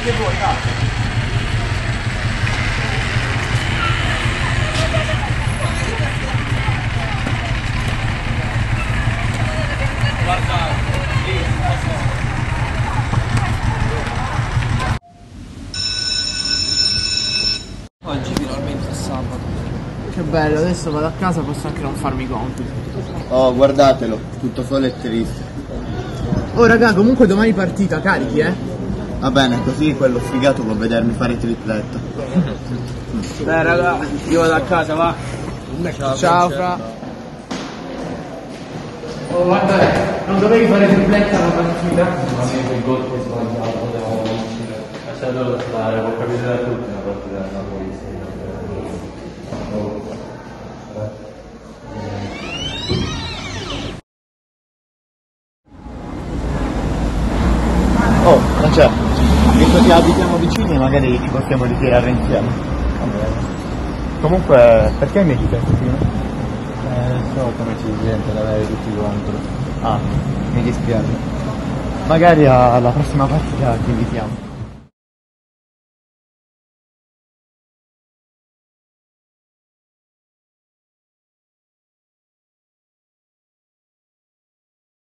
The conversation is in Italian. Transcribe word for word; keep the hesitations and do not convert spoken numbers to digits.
anche voi, va. Oggi finalmente è sabato. Che bello, adesso vado a casa, posso anche non farmi i compiti. Oh, guardatelo, tutto solo e triste. Oh raga, comunque domani partita, carichi eh? Va bene, così quello sfigato può vedermi fare tripletta. Dai raga, io vado a casa, va. Ciao, Ciao fra. Oh guarda, non dovevi fare tripletta la partita? Ma il gol che sbagliato, potevamo vincere. Lasciatelo stare, può capitare a tutti una partita del Napoli. Oh, Francesco, visto che abitiamo vicini magari ci possiamo ritirare insieme. Comunque, perché mi dite prima? Eh, so come ci sente ad avere tutti contro. Ah, mi dispiace. Magari alla prossima partita ti invitiamo.